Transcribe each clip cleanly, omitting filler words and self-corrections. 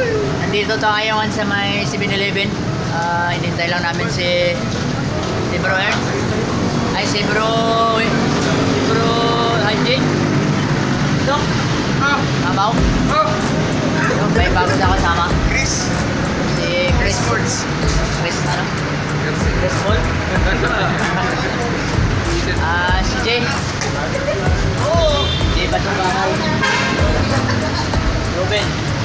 Nandito tayo ngayon sa may 7-Eleven. Inintay lang namin si Bro Ern. Ay, si Bro Haji. Ito. Mabaw. Ito, may bago na kasama. Chris. Si Chris Sports. Chris, ano? Chris Paul. Si Jay. Jay Batubakaw. Ruben.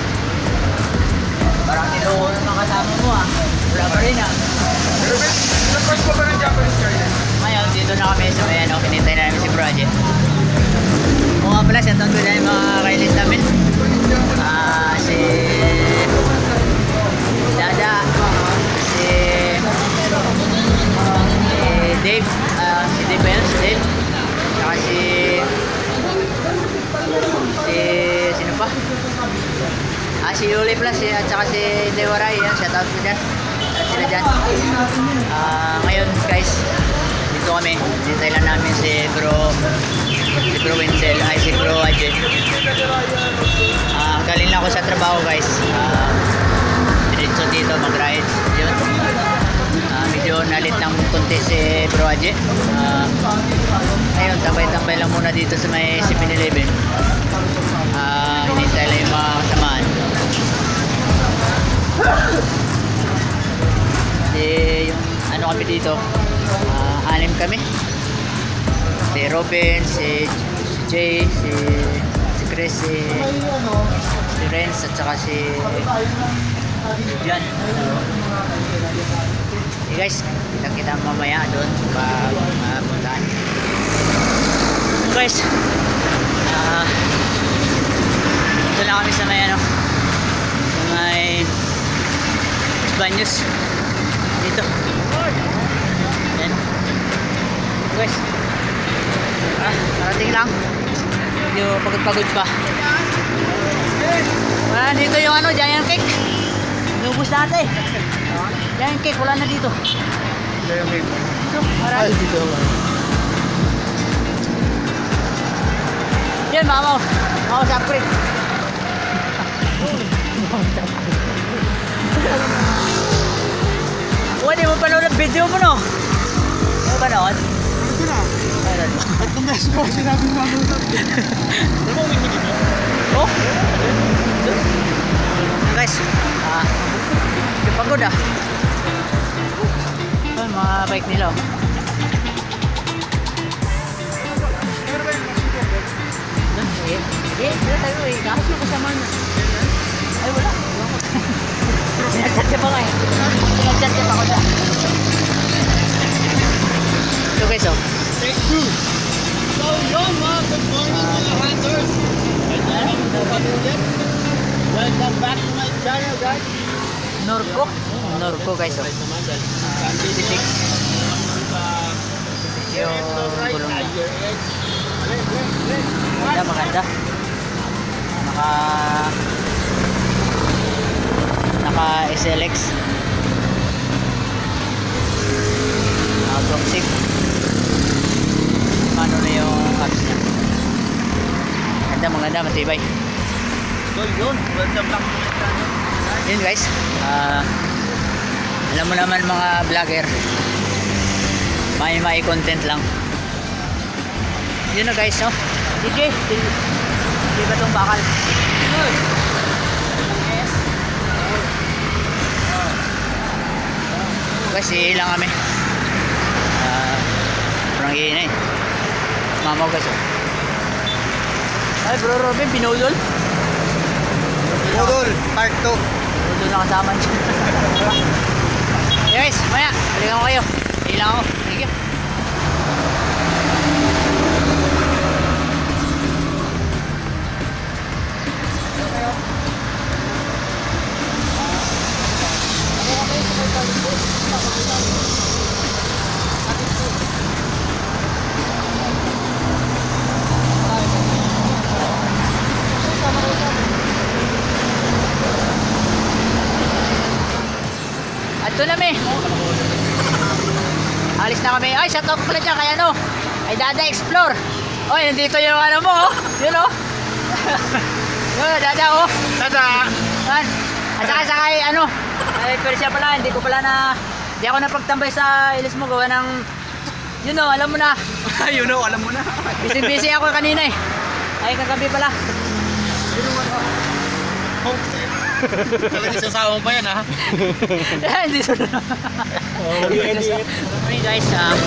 Parang niluho ng kasama mo ah. Wala pa rin ah. Ruben, nag-coach ko ba ng Japanese Garden? Ngayon, dito na kami sa may ano, pinintay na namin si Project. O nga pala, shoutout ko na yung mga kailis namin. Si Dada, si Dave, si Dave Bell, si Dave, saka sino pa? Si Yuli Plus, at saka si Dewaray, yan, shoutout ko dyan. At sila dyan. Ngayon guys, dito kami, hintay lang namin si Bro Wenzel, ay si Bro Ajay. Galing lang ako sa trabaho guys. Diretso dito mag-ride yun. Medyo nalit lang konti si Bro Ajay. Ngayon, tambay-tambay lang muna dito sa may 7-Eleven. Hinintay lang yung mga kasamaan. Yung ano kami dito, 6 kami. Si Robin, si Jay, si Chris, si Renz, at saka si Jan. Hey guys, kita mamaya doon pag puntaan. Guys, ito na kami sa may ano, sa may Banyos dito. Yan guys, parating lang, medyo pagod pa. Wala dito yung ano, giant cake. Inubos dati. Giant cake, wala na dito. Giant cake. Ito, marami. Dito naman. Yan, mamaw sa upgrade. Uy, di mo panood ang video mo, no? Di mo panood? Ito na. Meron mo. At kung beses ko, sinabi mo namin ito. Ano mo winigin mo? Oh? Guys, yung pagod ah. Ito, mga bike nila oh. Doon, dito tayo eh. Kahit yung kasama niya. Ay, wala. Sinag-chat siya pa nga eh. Sinag-chat siya pa ko siya. So guys oh. Take 2. So yun mga good morning mga hunters. Welcome back to my channel guys. Norco guys oh. 56 yung gulong niya. Maganda. Naka SLX. Toxic. Paano na yung apps niya? Maganda, matibay. So yun, welcome back to my channel. Yun guys, alam mo naman mga vlogger, may content lang. Yun na guys, no? DJ ba itong bakal? Yes. Guys, iilang kami. Parang iinay. Mamaw guys, oh. Ay bro Robin, binudol. Model, part 2. Doon na kasama niya. Guys, maya, balikan ko kayo. Ilang ako. Sige. Ito na may. Alis na kami. Ay, shoutout ko pala dyan kay ano. Ay, Dada Explore. Oy, nandito yung ano mo, oh. Yun, oh. Yun, Dada, oh. Tada! Yan. At saka ano, ay Persia pala, hindi ako napagtambay sa ilis mo gawa ng, alam mo na. Alam mo na. Busy ako kanina eh. Ay kagabi pala. Talagang sasama mo pa yan, ha? Hindi sunod. Okay guys,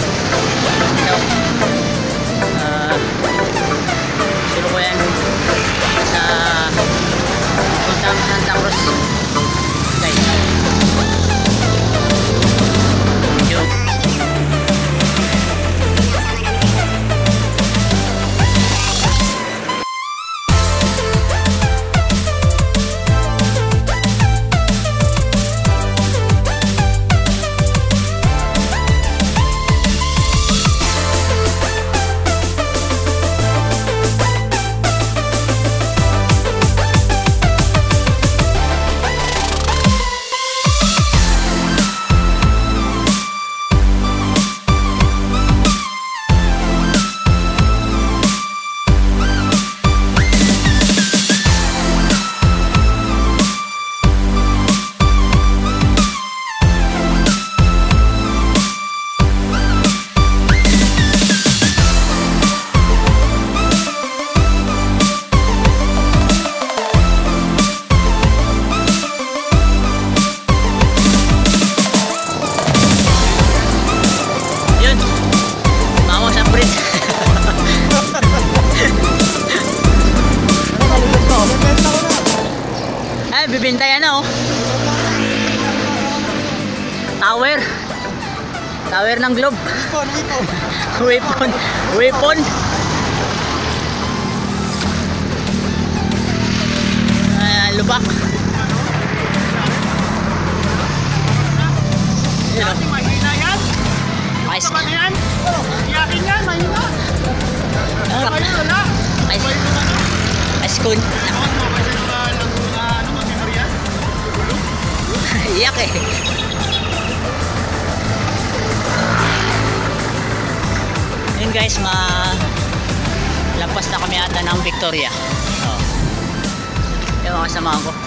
sino ko yan sa puntang Santa Cruz guys. Yun. Bibintayan na Tower ng Globe. Weapon. Lubak. Mahina yan? Ice. Yan? Iyakin yan, mahina. Wala. Ice cone. Iyak eh. Yun guys, lampas na kami ata ng Victoria. Yung mga kasama ko.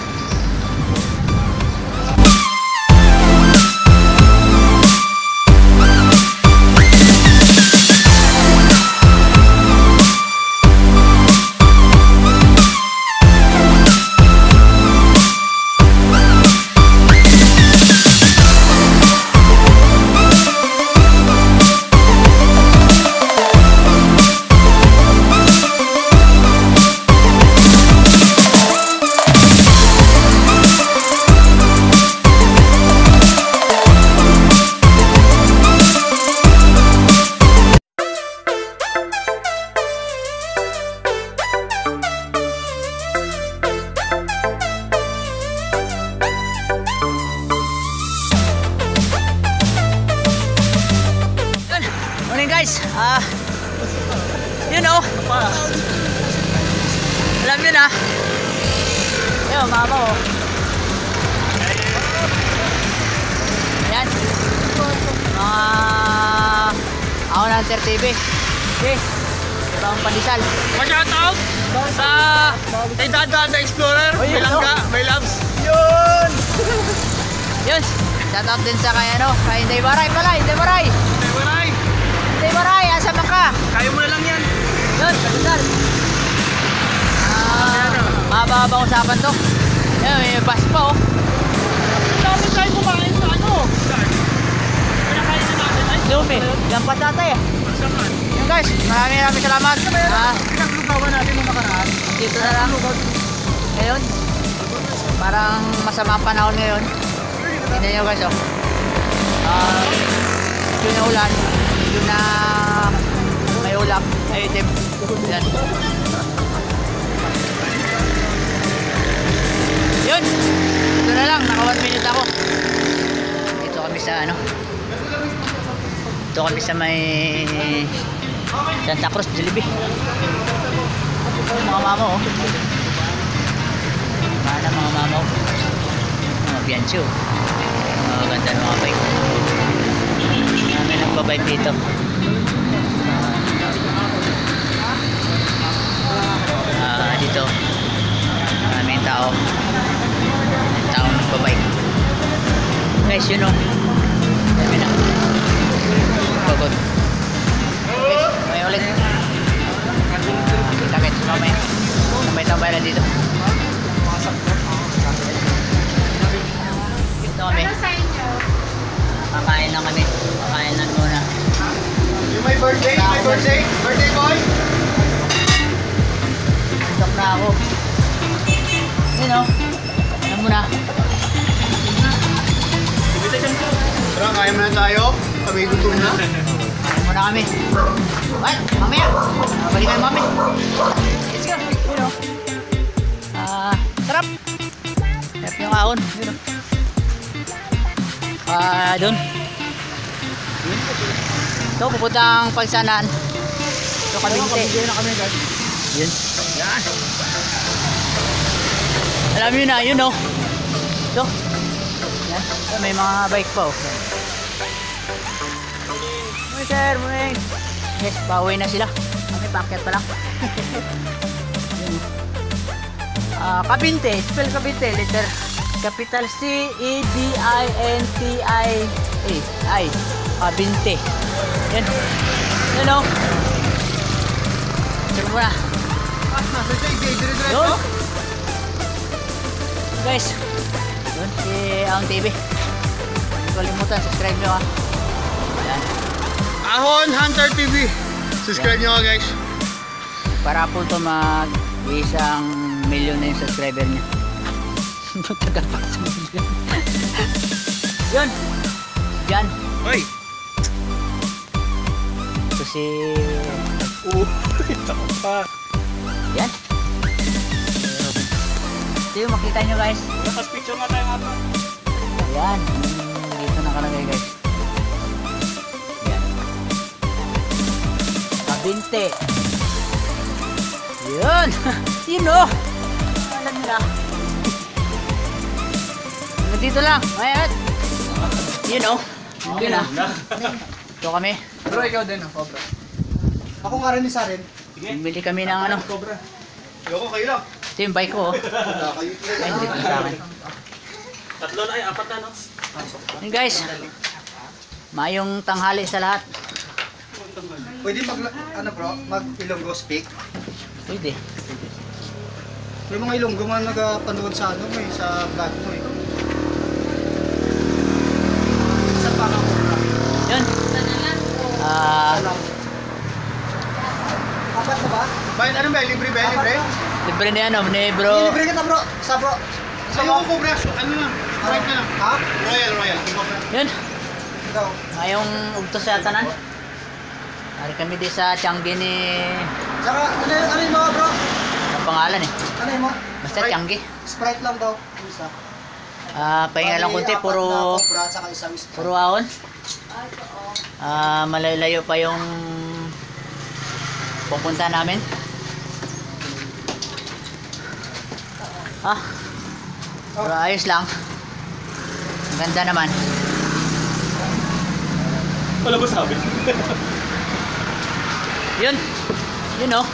Guys, alam nyo na, ayun mama yan mga ako na Hunter TV. Okay, ibang pandesal. Shoutout sa kay Dada the Explorer. May loves. Yun, shoutout din sa kay Inday Baray pala. Inday Baray, asa man ka? Kaya mo na lang yan. Yun, pandesal. Mababa usapan to. Ayun, may bus pa Dami tayo kumain sa Pinakain na natin ay Lumi, yan pa tatay Yun guys, maraming salamat. Ilang lugawan natin nung nakaraan. Dito na lang. Ngayon, parang masama ang panahon ngayon. Tingnan nyo guys yun na ulan, yun na may ulap, ay itim. Yan. Yun, ito na lang, naka 1 minute ako. Ito kami sa may Santa Cruz, Jollibee. Mga mama Mana mga mama mga Biancho. Mga ganda ng mga bike. May nagbabike dito. Dito maraming tao. Guys, yun o. Dami na. Pagod. Guys, may ulit. Kita-kits mamaya. Tambay-tambay na dito. Dito kami. Kakain lang kami. Kakain lang muna. Yung may birthday? May birthday? Birthday boy? Stop na ako. Yun o. Ano muna? Tara, kaya mo na tayo. Kami gutom na. Kain muna kami. What? Mamaya. Balikan mami. Let's go. Yun o. Sarap. Sarap yung ahon. Yun o. Doon. Ito, pupuntang Pagsanaan. Ito, Kabinte. na kami guys. Yun. Yan. Alam nyo na, yun o. Ito. Yan. May mga bike pa o. Morning sir, morning. Yes, pauwi na sila. Kami packet pa lang. Kabinte, spell Kabinte, letter capital C-E-B-I-N-T-I-A. Kabinte. Yan. Yan o. Sir mo na. Nasa JJ, dire-diretso. Yun. Guys, yun si Ang TV. Huwag kalimutan, subscribe nyo ha. Yan. Ahon Hunter TV. Subscribe nyo guys. Para po ito mag-isang milyon na yung subscriber niya. Tagapak sa milyon. Yun. Diyan. Hoy. Ito si... Ito pa. Yan. Ito yung makita nyo guys. Nakaspicture nga tayo nga pa. Ayan. Dito nakalagay guys. Yan. Kabinte. Yun. Yun o. Alam nila. Dito lang. Ayan. Yun o. Yun o. Ito kami. Bro, ikaw din ako bro. Ako nga rin isa rin. Bumili kami ng ano. Cobra. Ayoko kayo lang. Ito yung bike ko oh. Ay, hindi pa sa akin. Tatlo na ay, apat na, no? Yun guys. Mayong tanghali sa lahat. Pwede mag Ilonggo speak. Pwede. May mga Ilonggo man nagpanood sa sa vlog mo eh. Sa pangaw ko na. Yun. Apat na ba? Bayad ano ba? Libre ba? Libre? Libre na yan ni bro. Libre kita bro. Sa bro. Sa iyo ko bro. Ano lang? Right na lang. Ha? Royal. Yun. Ikaw. Mayong ugtos sa tanan. Hari kami di sa Tiangge ni... Saka ano yung mga bro? Ang pangalan eh. Ano yung mga? Basta Tiangge. Sprite lang daw. Isa. Pahinga lang kunti. Puro... Puro ahon. Malayo pa yung pupunta namin. Pero ayos lang. Ang ganda naman. Wala ba sabi? Yun. Yun oh.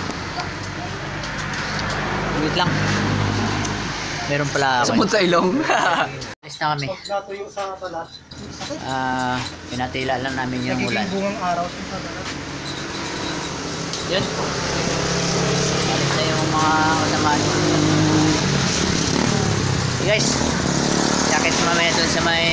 Wait lang. Meron pala ako. Sumod sa ilong. Alis na kami. Natuyo sa balat. Pinatila lang namin yung ulan. Nagiging bungang araw sa balat. Yun. Alis na yung mga kasamaan. Hey guys. Jacket mamaya dun sa may...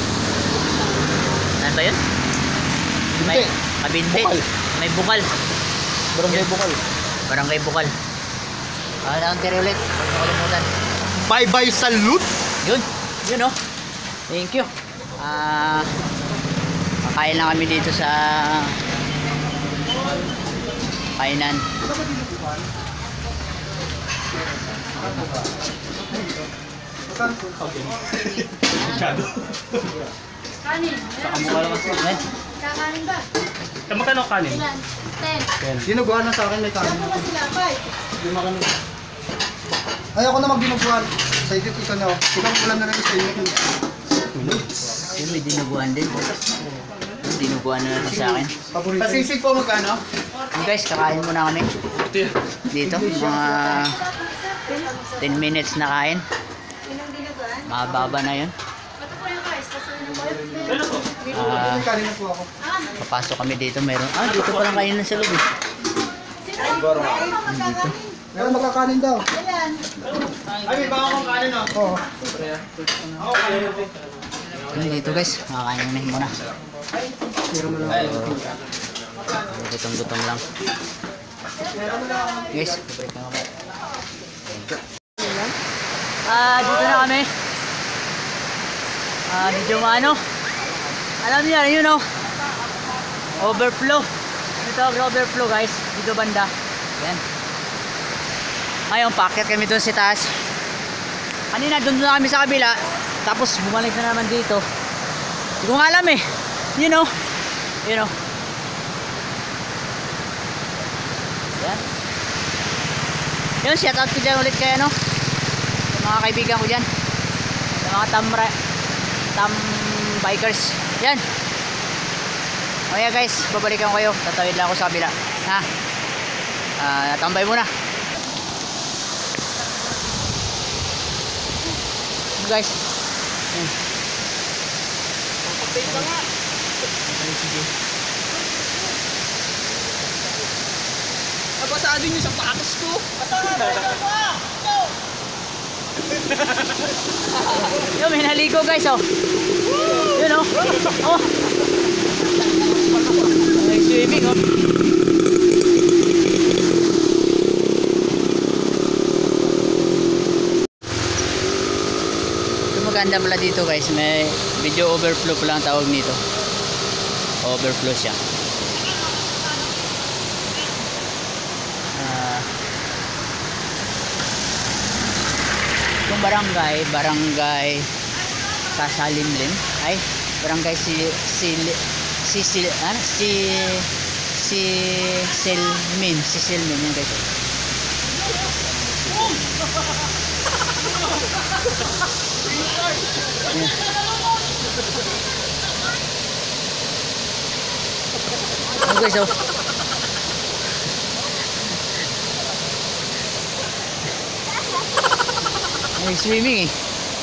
Ano ba yun? May Kabinte. Bukal. May Bukal. Barangay Bukal. Barangay Bukal. Ang tiri ulit. Huwag mo kalimutan. Bye-bye salute. Yun. Yun oh. Thank you. Kakain lang kami dito sa kainan. Kanin. Kamukha lang kasi. Yan. Kakanin ba? Magkano kanin? Ilan? 10. Dinuguan na sa akin may kanin. Ano ba sila? 5. Ayoko na magdinuguan. Sa edit ito na. Ikaw ulam na lang sa inyo. Yun, may dinuguan din. Yung dinuguan na natin sa akin. Pasisig po magkano? Yun guys, kakain muna kami. Dito. Mga 10 minutes na kain. Inang dinuguan? Mababa na yun. Ito po yung rice. Kasi Ano to? Kanin na po ako. Papasok kami dito. Meron. Dito palang kainan sa loob. Dito. Meron magkakanin daw. Ay, may baka kong kanin oh. Oo. Dito guys. Makakain na muna. Meron mo lang. Gutom-gutom lang. Guys, break na kami. Dito na kami. Medyo maano. Alam niyo, yun o. Overflow. Dito overflow guys. Dito banda. Yan. Ngayon, paakyat kami doon sa taas. Kanina, doon na kami sa kabila. Tapos, bumalik na naman dito. Hindi ko nga alam eh. You know. You know. Yan. Yun, shoutout ko dyan ulit kayo, no? Sa mga kaibigan ko dyan. Sa mga tam bikers. Yan. O yeah, guys, babalikan ko kayo. Tatawid lang ako sa kabila. Ha? Tambay muna. Guys. Yan. Update pa nga. Nabasado niyo sa patos ko. Yun, may naligo guys, oh. Yun, oh. Oh. May swimming, oh. Ito maganda pala dito guys. May video overflow pala ang tawag nito. Overflow siya. Itong barangay Kasalimlim ay barangay Silmin yun guys. Oh guys, oh. May swimming eh.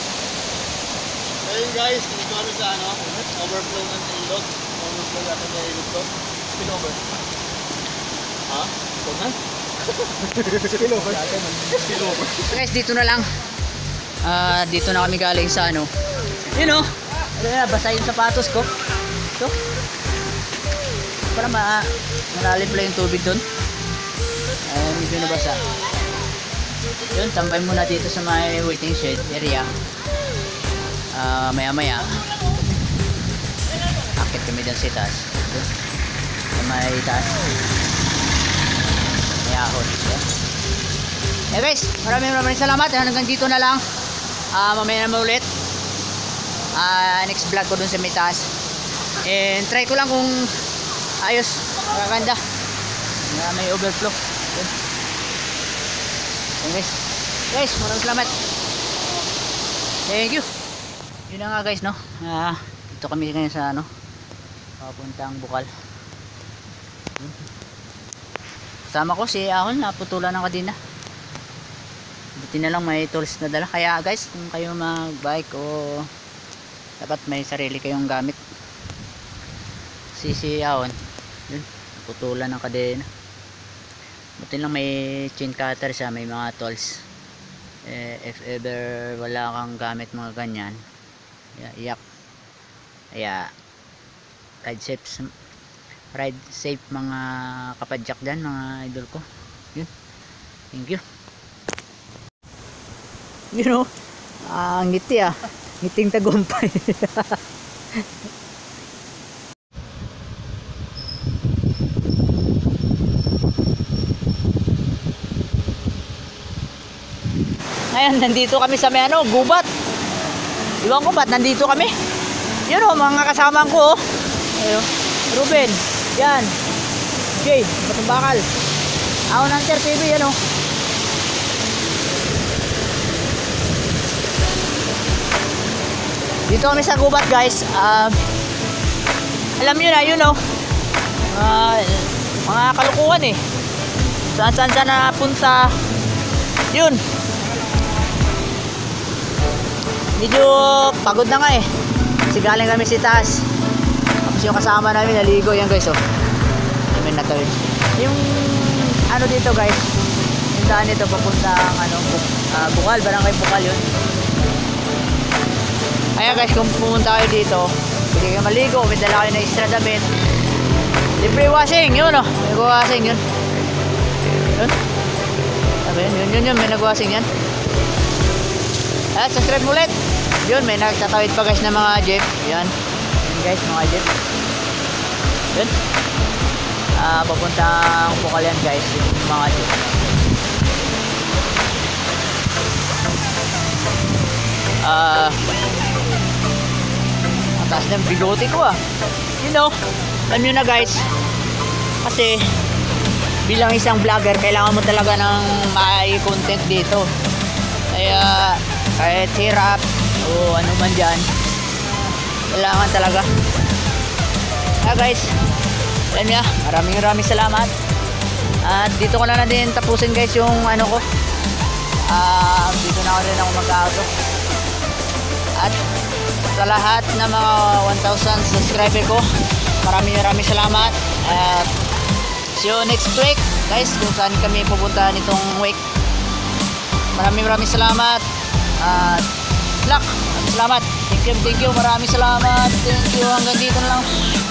Ayun guys, dito kami sa overflow ng ilog. Overflow natin sa ilog to. Spillover. Ha? Ito na? Spillover. Spillover. Guys, dito na lang. Dito na kami galing sa ano. Yun oh. Basa yung sapatos ko. Ito. Para malalim pala yung tubig doon. Medyo nabasa. Yun, tambay muna dito sa may waiting shed area. Maya maya akit kami dyan sa taas. Sa may taas may ahon. Eh guys, maraming salamat. Hanggang dito na lang. Mamaya naman ulit next vlog ko dun sa may taas. And try ko lang kung ayos, magaganda. May overflow. Yun. Guys, maraming salamat. Thank you. Yun na nga guys, no. Dito kami ngayon sa ano, papuntang Bukal. Kasama ko si Ahon, naputulan ng kadina. Buti na lang may tools na dala. Kaya guys, kung kayo mag-bike o dapat may sarili kayong gamit. Si Ahon, yun, naputulan ng kadina. Buti lang may chain cutter siya, may mga tools. If ever wala kang gamit mga ganyan, iyak. Kaya ride safe mga kapadyak dyan, mga idol ko. Yun. Thank you. You know, ngiti ngiting tagumpay. Ngayon, nandito kami sa may gubat. Iwan ko ba't nandito kami. Yun o, mga kasama ko. Ayun, Ruben, yan, Jay, Batong Bakal, Ahon Hunter TV, yan o. Dito kami sa gubat guys. Alam nyo na, yun o, mga kalukuhan eh. Saan na punta. Yun, medyo pagod na nga eh. Kasi galing kami si taas. Tapos yung kasama namin naligo yan guys oh. Namin natawid. Yung ano dito guys, yung daan nito papuntang ano, Bukal, barangay Bukal yun. Ayan guys, kung pumunta kayo dito, pwede kayo maligo, may dala kayo na extra damit. Libre washing, yun oh. May washing yun. Yun. Sabi yun, may nag-washing yan. At subscribe mo ulit. Yun, may nagtatawid pa guys ng mga jeep. Yan. Yan guys, mga jeep. Yun. Papuntang Bukal yan guys, yung mga jeep. Ang taas ng bigote ko ah. You know, alam nyo na guys, kasi bilang isang vlogger, kailangan mo talaga ng may content dito. Kaya kahit hirap o ano man dyan, kailangan talaga. Kaya guys, alam nyo, maraming salamat. At dito ko na din tapusin guys yung ano ko. Dito na rin ako mag-auto. At sa lahat ng mga 1,000 subscriber ko, maraming salamat. At see you next week guys, kung saan kami pupunta nitong week. Maraming salamat. At luck. Salamat. Thank you. Maraming salamat. Thank you. Hanggang dito na lang.